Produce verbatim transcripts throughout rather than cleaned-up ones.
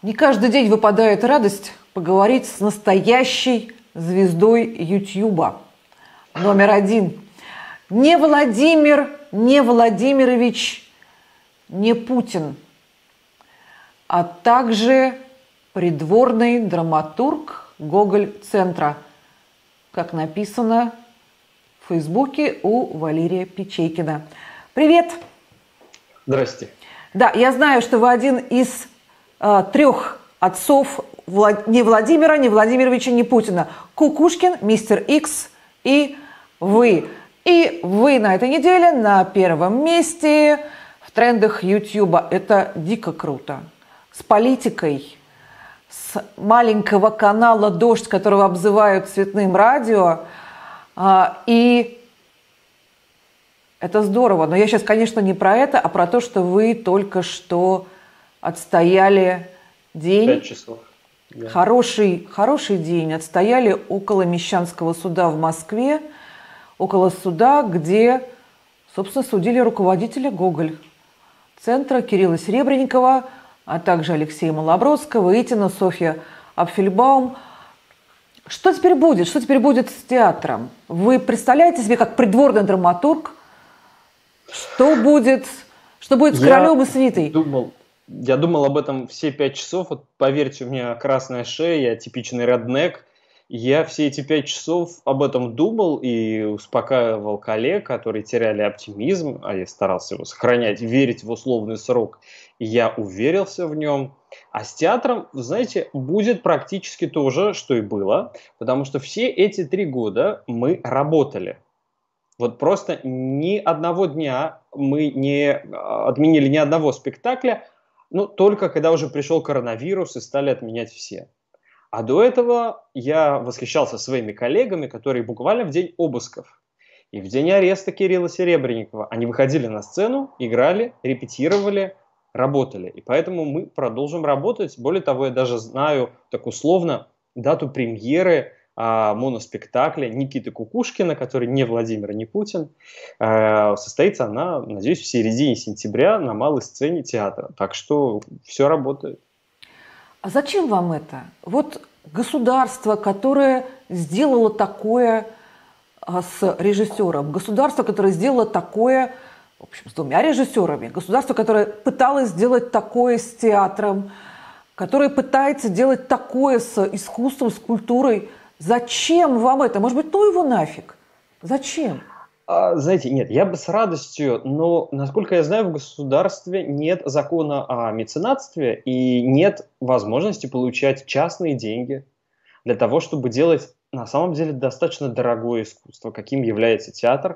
Не каждый день выпадает радость поговорить с настоящей звездой Ютьюба. Номер один. Не Владимир, не Владимирович, не Путин, а также придворный драматург Гоголь-центра, как написано в Фейсбуке у Валерия Печейкина. Привет! Здрасте. Да, я знаю, что вы один из э, трех отцов Влад... ни Владимира, ни Владимировича, ни Путина. Кукушкин, Мистер Икс и вы. И вы на этой неделе на первом месте в трендах Ютьюба. Это дико круто. С политикой, с маленького канала «Дождь», которого обзывают цветным радио. А, и это здорово. Но я сейчас, конечно, не про это, а про то, что вы только что отстояли день. Пять часов. Да. Хороший, хороший день. Отстояли около Мещанского суда в Москве. Около суда, где, собственно, судили руководителя Гоголь-центра Кирилла Серебренникова, а также Алексея Малобродского, Итина, Софья Апфельбаум. Что теперь будет? Что теперь будет с театром? Вы представляете себе, как придворный драматург, что будет, что будет с королем и свитой? Думал, я думал об этом все пять часов. Вот, поверьте, у меня красная шея, я типичный реднек. Я все эти пять часов об этом думал и успокаивал коллег, которые теряли оптимизм, а я старался его сохранять, верить в условный срок, и я уверился в нем. А с театром, вы знаете, будет практически то же, что и было, потому что все эти три года мы работали. Вот просто ни одного дня мы не отменили ни одного спектакля, ну, только когда уже пришел коронавирус и стали отменять все. А до этого я восхищался своими коллегами, которые буквально в день обысков и в день ареста Кирилла Серебренникова они выходили на сцену, играли, репетировали, работали. И поэтому мы продолжим работать. Более того, я даже знаю так условно дату премьеры а, моноспектакля Никиты Кукушкина, который не Владимир, не Путин. А, состоится она, надеюсь, в середине сентября на малой сцене театра. Так что все работает. А зачем вам это? Вот государство, которое сделало такое а, с режиссером, государство, которое сделало такое, в общем, с двумя режиссерами, государство, которое пыталось сделать такое с театром, которое пытается делать такое с искусством, с культурой. Зачем вам это? Может быть, ну его нафиг? Зачем? А, знаете, нет, я бы с радостью, но, насколько я знаю, в государстве нет закона о меценатстве и нет возможности получать частные деньги для того, чтобы делать, на самом деле, достаточно дорогое искусство, каким является театр,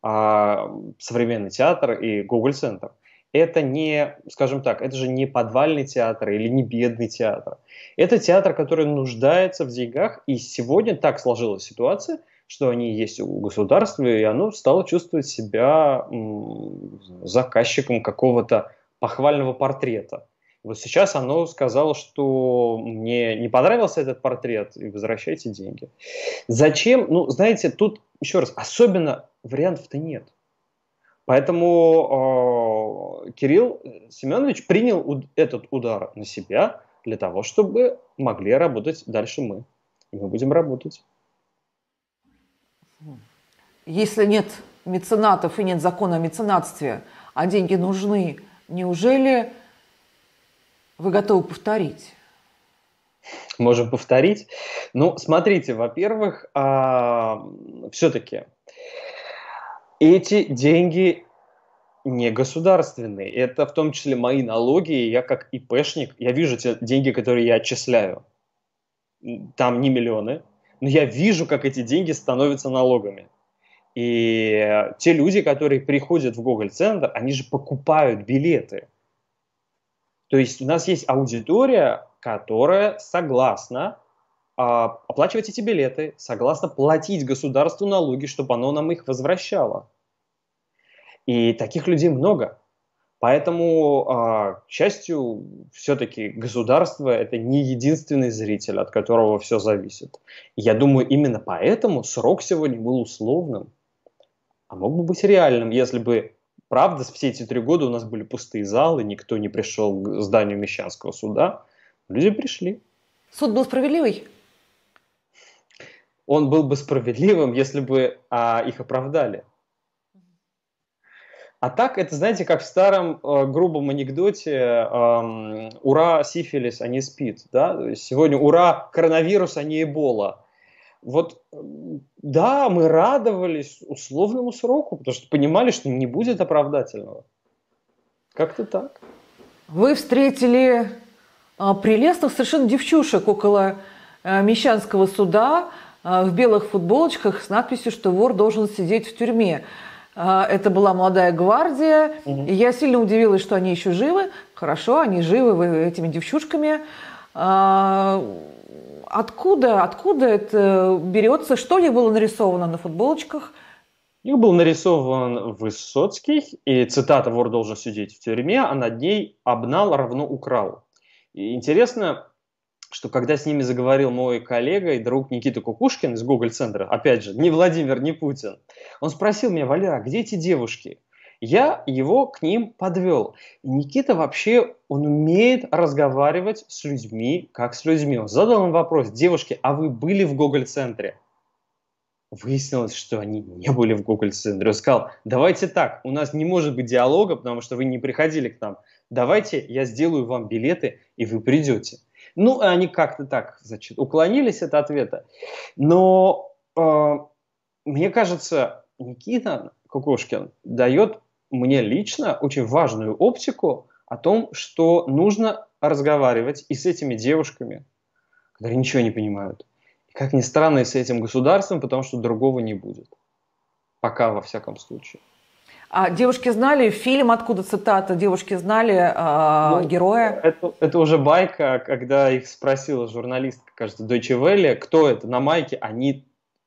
а, современный театр и Гоголь-центр. Это не, скажем так, это же не подвальный театр или не бедный театр. Это театр, который нуждается в деньгах, и сегодня так сложилась ситуация, что они есть у государства, и оно стало чувствовать себя м, заказчиком какого-то похвального портрета. Вот сейчас оно сказало, что мне не понравился этот портрет, и возвращайте деньги. Зачем? Ну, знаете, тут, еще раз, особенно вариантов-то нет. Поэтому э, Кирилл Семенович принял уд- этот удар на себя для того, чтобы могли работать дальше мы. И мы будем работать. Если нет меценатов и нет закона о меценатстве, а деньги нужны, неужели вы готовы повторить? Можем повторить. Ну, смотрите, во-первых, а, все-таки эти деньги не государственные. Это в том числе мои налоги. И я как ИПшник, я вижу те деньги, которые я отчисляю. Там не миллионы. Но я вижу, как эти деньги становятся налогами. И те люди, которые приходят в Гоголь-центр, они же покупают билеты. То есть у нас есть аудитория, которая согласна а, оплачивать эти билеты, согласна платить государству налоги, чтобы оно нам их возвращало. И таких людей много. Поэтому, а, к счастью, все-таки государство – это не единственный зритель, от которого все зависит. И я думаю, именно поэтому срок сегодня был условным. А мог бы быть реальным, если бы, правда, все эти три года у нас были пустые залы, никто не пришел к зданию Мещанского суда. Люди пришли. Суд был справедливый? Он был бы справедливым, если бы а, их оправдали. А так, это, знаете, как в старом э, грубом анекдоте э, «Ура, сифилис, а не спид». Да? Сегодня «Ура, коронавирус, а не эбола». Вот, да, мы радовались условному сроку, потому что понимали, что не будет оправдательного. Как-то так. Вы встретили а, прелестных совершенно девчушек около а, Мещанского суда а, в белых футболочках с надписью, что вор должен сидеть в тюрьме. А, это была молодая гвардия, угу. И я сильно удивилась, что они еще живы. Хорошо, они живы вы, этими девчушками. А, Откуда, откуда это берется? Что у них было нарисовано на футболочках? У них был нарисован Высоцкий, и цитата «Вор должен сидеть в тюрьме», а над ней «Обнал равно украл». И интересно, что когда с ними заговорил мой коллега и друг Никита Кукушкин из Гоголь-центра, опять же, не Владимир, не Путин, он спросил меня: «Валера, где эти девушки?» Я его к ним подвел. И Никита вообще, он умеет разговаривать с людьми, как с людьми. Он задал им вопрос: девушки, а вы были в Гоголь-центре? Выяснилось, что они не были в Гоголь-центре. Он сказал: давайте так, у нас не может быть диалога, потому что вы не приходили к нам. Давайте я сделаю вам билеты, и вы придете. Ну, они как-то так, значит, уклонились от ответа. Но э, мне кажется, Никита Кукушкин дает мне лично очень важную оптику о том, что нужно разговаривать и с этими девушками, которые ничего не понимают. И, как ни странно, и с этим государством, потому что другого не будет. Пока, во всяком случае. А девушки знали фильм, откуда цитата? Девушки знали э, ну, героя? Это, это уже байка, когда их спросила журналистка, кажется, Deutsche Welle, кто это на майке, они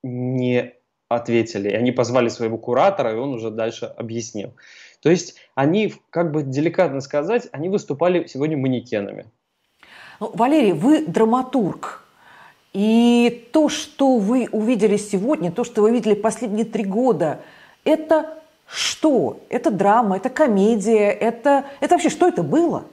не ответили. И они позвали своего куратора, и он уже дальше объяснил. То есть они, как бы деликатно сказать, они выступали сегодня манекенами. Ну, Валерий, вы драматург. И то, что вы увидели сегодня, то, что вы видели последние три года, это что? Это драма, это комедия, это, это вообще что это было?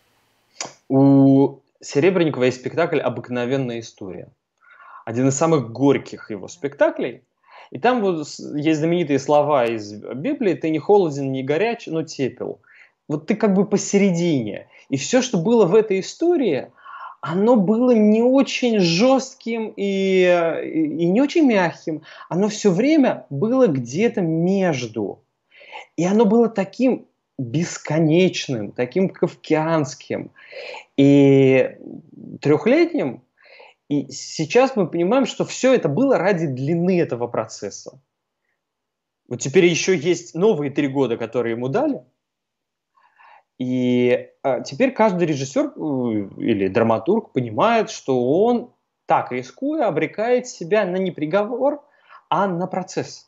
У Серебренникова есть спектакль «Обыкновенная история». Один из самых горьких его спектаклей. И там вот есть знаменитые слова из Библии: «Ты не холоден, не горяч, но тепел». Вот ты как бы посередине. И все, что было в этой истории, оно было не очень жестким и, и не очень мягким. Оно все время было где-то между. И оно было таким бесконечным, таким кафкианским и трехлетним. И сейчас мы понимаем, что все это было ради длины этого процесса. Вот теперь еще есть новые три года, которые ему дали. И а, теперь каждый режиссер или драматург понимает, что он, так рискуя, обрекает себя на не приговор, а на процесс.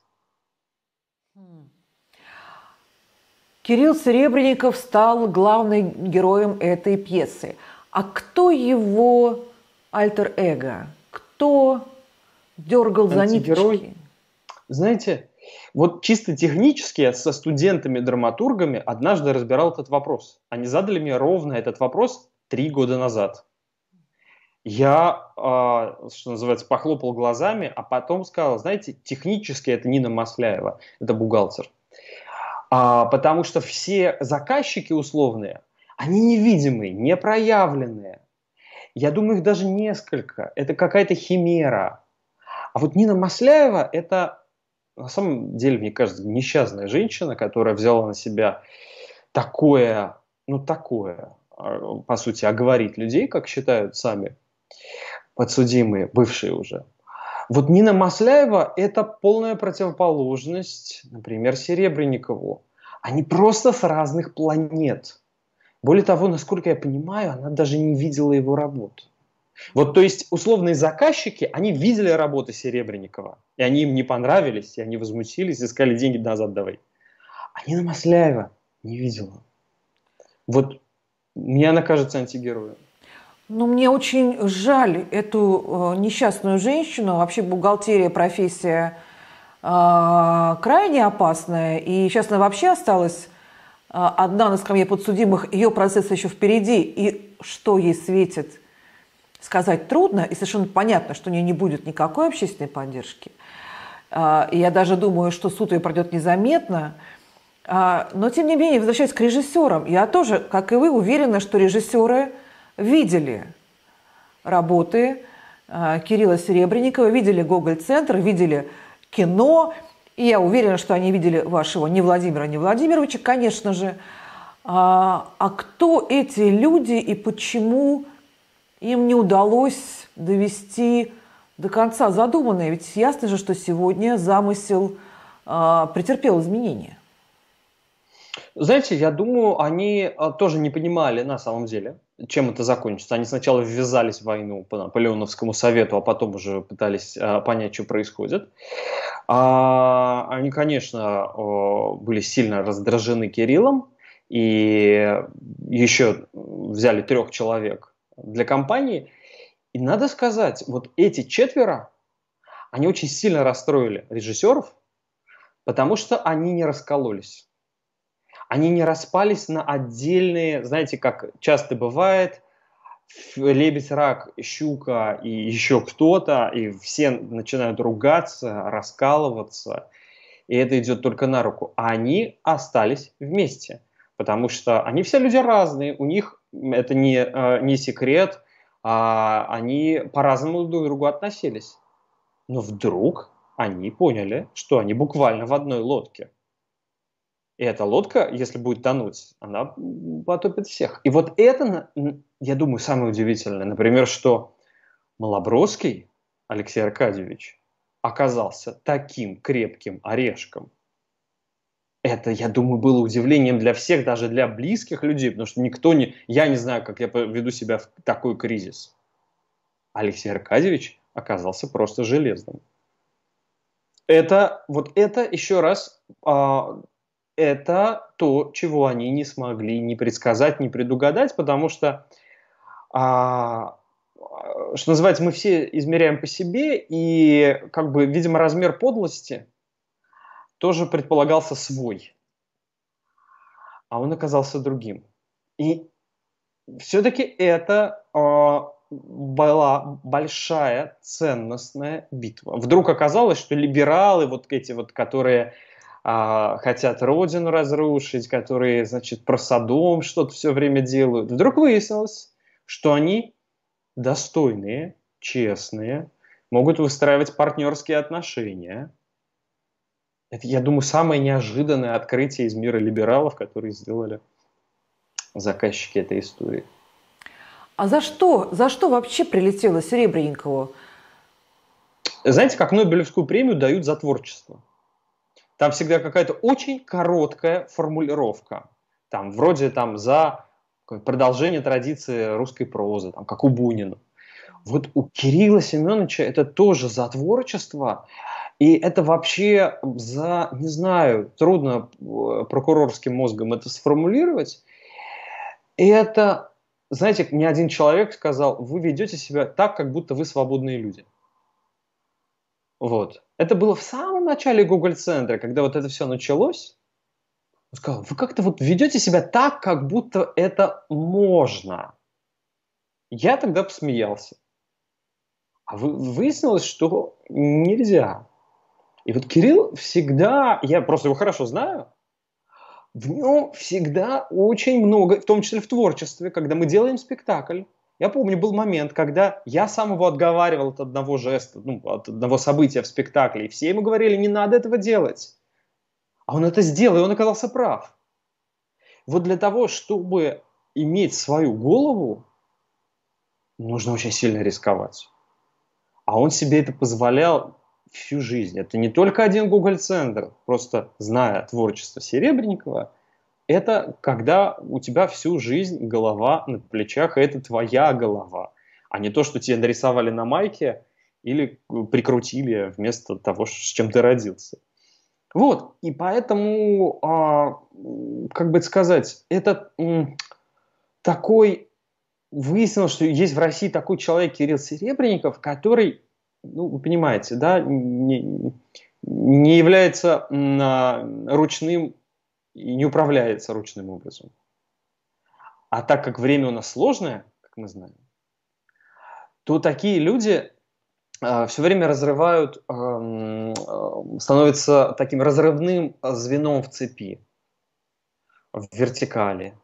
Кирилл Серебренников стал главным героем этой пьесы. А кто его альтер-эго? Кто дергал за ниточки? Знаете, вот чисто технически я со студентами-драматургами однажды разбирал этот вопрос. Они задали мне ровно этот вопрос три года назад. Я, э, что называется, похлопал глазами, а потом сказал: знаете, технически это Нина Масляева, это бухгалтер. А, потому что все заказчики условные, они невидимые, непроявленные. Я думаю, их даже несколько. Это какая-то химера. А вот Нина Масляева – это, на самом деле, мне кажется, несчастная женщина, которая взяла на себя такое, ну такое, по сути, оговорить людей, как считают сами подсудимые, бывшие уже. Вот Нина Масляева – это полная противоположность, например, Серебренникову. Они просто с разных планет. Более того, насколько я понимаю, она даже не видела его работу. Вот, то есть, условные заказчики, они видели работы Серебренникова, и они им не понравились, и они возмутились, и сказали: деньги назад давай. А Нина Масляева не видела. Вот мне она кажется антигероем. Ну, мне очень жаль эту э, несчастную женщину. Вообще бухгалтерия профессия э, крайне опасная. И сейчас она вообще осталась э, одна на скамье подсудимых. Ее процесс еще впереди. И что ей светит? сказать трудно, и совершенно понятно, что у нее не будет никакой общественной поддержки. И я даже думаю, что суд ее пройдет незаметно. Но, тем не менее, возвращаясь к режиссерам, я тоже, как и вы, уверена, что режиссеры видели работы Кирилла Серебренникова, видели Гоголь-центр, видели кино. И я уверена, что они видели вашего не Владимира, не Владимировича, конечно же. А, а кто эти люди и почему им не удалось довести до конца задуманное? Ведь ясно же, что сегодня замысел а, претерпел изменения. Знаете, я думаю, они тоже не понимали на самом деле, чем это закончится. Они сначала ввязались в войну по Наполеоновскому совету, а потом уже пытались а, понять, что происходит. А, они, конечно, были сильно раздражены Кириллом и еще взяли трех человек для кампании. И надо сказать, вот эти четверо, они очень сильно расстроили режиссеров, потому что они не раскололись. Они не распались на отдельные, знаете, как часто бывает, лебедь, рак, щука и еще кто-то, и все начинают ругаться, раскалываться, и это идет только на руку. А они остались вместе, потому что они все люди разные, у них это не, не секрет, а они по-разному друг к другу относились. Но вдруг они поняли, что они буквально в одной лодке. И эта лодка, если будет тонуть, она потопит всех. И вот это, я думаю, самое удивительное. Например, что Малобродский Алексей Аркадьевич оказался таким крепким орешком. Это, я думаю, было удивлением для всех, даже для близких людей, потому что никто не... Я не знаю, как я поведу себя в такой кризис. Алексей Аркадьевич оказался просто железным. Это, вот это еще раз... Это то, чего они не смогли ни предсказать, ни предугадать, потому что, а, что называется, мы все измеряем по себе, и, как бы, видимо, размер подлости тоже предполагался свой, а он оказался другим. И все-таки это а, была большая ценностная битва. Вдруг оказалось, что либералы, вот эти вот, которые... хотят родину разрушить, которые, значит, про Содом что-то все время делают. Вдруг выяснилось, что они достойные, честные, могут выстраивать партнерские отношения. Это, я думаю, самое неожиданное открытие из мира либералов, которые сделали заказчики этой истории. А за что, за что вообще прилетело Серебренникову? Знаете, как Нобелевскую премию дают за творчество. Там всегда какая-то очень короткая формулировка. Там, вроде там, за продолжение традиции русской прозы, там, как у Бунина. Вот у Кирилла Семеновича это тоже за творчество. И это вообще за, не знаю, трудно прокурорским мозгом это сформулировать. И это, знаете, мне один человек сказал, вы ведете себя так, как будто вы свободные люди. Вот. Это было в самом начале Гоголь-центра, когда вот это все началось. Он сказал, вы как-то вот ведете себя так, как будто это можно. Я тогда посмеялся. А выяснилось, что нельзя. И вот Кирилл всегда, я просто его хорошо знаю, в нем всегда очень много, в том числе в творчестве, когда мы делаем спектакль. Я помню, был момент, когда я сам его отговаривал от одного жеста, ну, от одного события в спектакле, и все ему говорили, не надо этого делать. А он это сделал, и он оказался прав. Вот для того, чтобы иметь свою голову, нужно очень сильно рисковать. А он себе это позволял всю жизнь. Это не только один Гоголь-центр, просто зная творчество Серебренникова, это когда у тебя всю жизнь голова на плечах, и это твоя голова, а не то, что тебе нарисовали на майке или прикрутили вместо того, с чем ты родился. Вот, и поэтому, а, как бы сказать, это м, такой, выяснилось, что есть в России такой человек, Кирилл Серебренников, который, ну, вы понимаете, да, не, не является м, ручным и не управляется ручным образом. А так как время у нас сложное, как мы знаем, то такие люди э, все время разрывают, э, э, становятся таким разрывным звеном в цепи, в вертикали.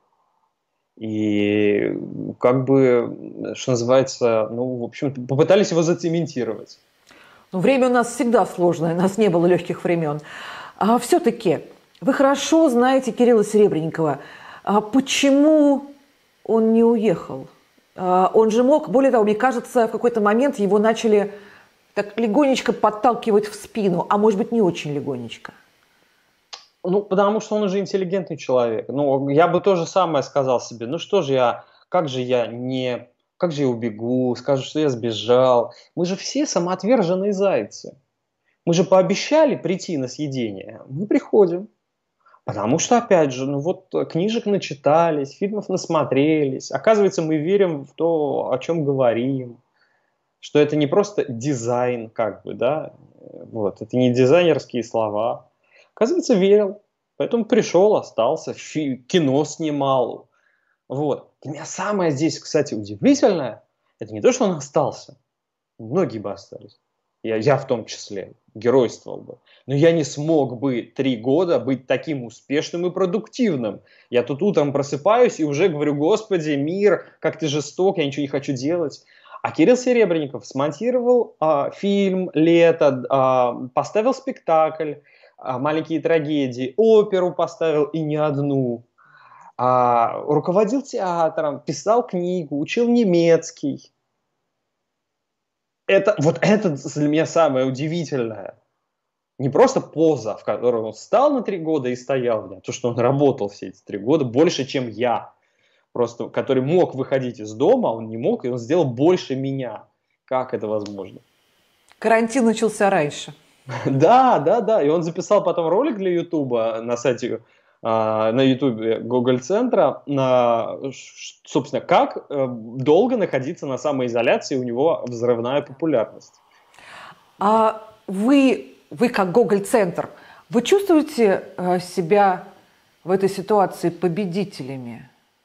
И как бы, что называется, ну, в общем, попытались его зацементировать. Ну, время у нас всегда сложное, у нас не было легких времен. А все-таки вы хорошо знаете Кирилла Серебренникова. А почему он не уехал? А он же мог, более того, мне кажется, в какой-то момент его начали так легонечко подталкивать в спину, а может быть, не очень легонечко. Ну, потому что он уже интеллигентный человек. Ну, я бы то же самое сказал себе. Ну, что же я, как же я не, как же я убегу, скажут, что я сбежал. Мы же все самоотверженные зайцы. Мы же пообещали прийти на съедение. Мы приходим. Потому что, опять же, ну вот книжек начитались, фильмов насмотрелись. Оказывается, мы верим в то, о чем говорим. Что это не просто дизайн, как бы, да. Вот, это не дизайнерские слова. Оказывается, верил. Поэтому пришел, остался, фи- кино снимал. Вот. Для меня самое здесь, кстати, удивительное, это не то, что он остался. Многие бы остались. Я, я в том числе геройствовал бы. Но я не смог бы три года быть таким успешным и продуктивным. Я тут утром просыпаюсь и уже говорю: Господи, мир, как ты жесток, я ничего не хочу делать. А Кирилл Серебренников смонтировал а, фильм «Лето», а, поставил спектакль «Маленькие трагедии», оперу поставил и не одну, а, руководил театром, писал книгу, учил немецкий. Это, вот это для меня самое удивительное. Не просто поза, в которой он встал на три года и стоял, а то, что он работал все эти три года больше, чем я. Просто, который мог выходить из дома, он не мог, и он сделал больше меня. Как это возможно? Карантин начался раньше. Да, да, да. И он записал потом ролик для Ютуба на сайте, на Ютубе Гоголь-центра, на, собственно, как долго находиться на самоизоляции, у него взрывная популярность. А вы, вы как Гоголь-центр, вы чувствуете себя в этой ситуации победителями?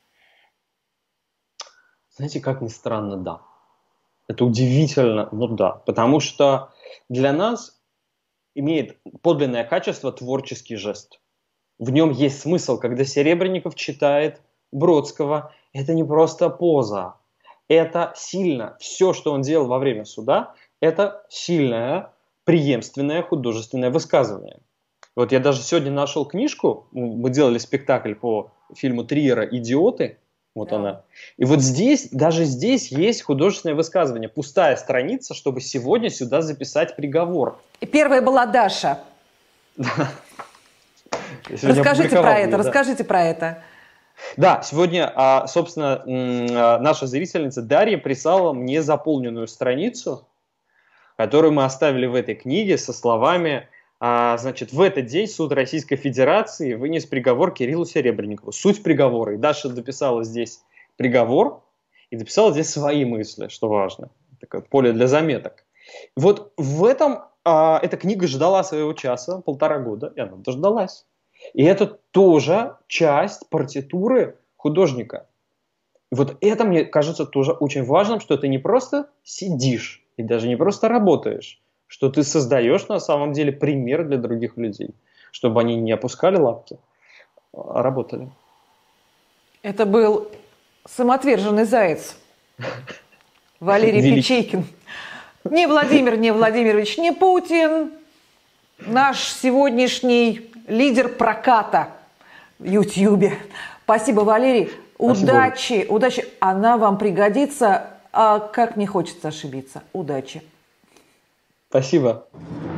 Знаете, как ни странно, да. Это удивительно, но да. Потому что для нас имеет подлинное качество творческий жест. В нем есть смысл, когда Серебренников читает Бродского. Это не просто поза. Это сильно. Все, что он делал во время суда, это сильное, преемственное художественное высказывание. Вот я даже сегодня нашел книжку. Мы делали спектакль по фильму Триера «Идиоты». Вот да. Она. И вот здесь, даже здесь есть художественное высказывание. Пустая страница, чтобы сегодня сюда записать приговор. И первая была Даша. Расскажите про это, расскажите про это. Да, сегодня, собственно, наша зрительница Дарья прислала мне заполненную страницу, которую мы оставили в этой книге со словами: значит, в этот день суд Российской Федерации вынес приговор Кириллу Серебренникову. Суть приговора. И Даша дописала здесь приговор и дописала здесь свои мысли, что важно. Такое поле для заметок. Вот в этом а, эта книга ждала своего часа, полтора года, и она дождалась. И это тоже часть партитуры художника. И вот это, мне кажется, тоже очень важным, что ты не просто сидишь и даже не просто работаешь, что ты создаешь на самом деле пример для других людей, чтобы они не опускали лапки, а работали. Это был самоотверженный заяц Валерий Велик... Печейкин. Не Владимир, не Владимирович, не Путин, наш сегодняшний лидер проката в Ютьюбе. Спасибо, Валерий. Спасибо. Удачи, удачи. Она вам пригодится, а как не хочется ошибиться. Удачи. Спасибо.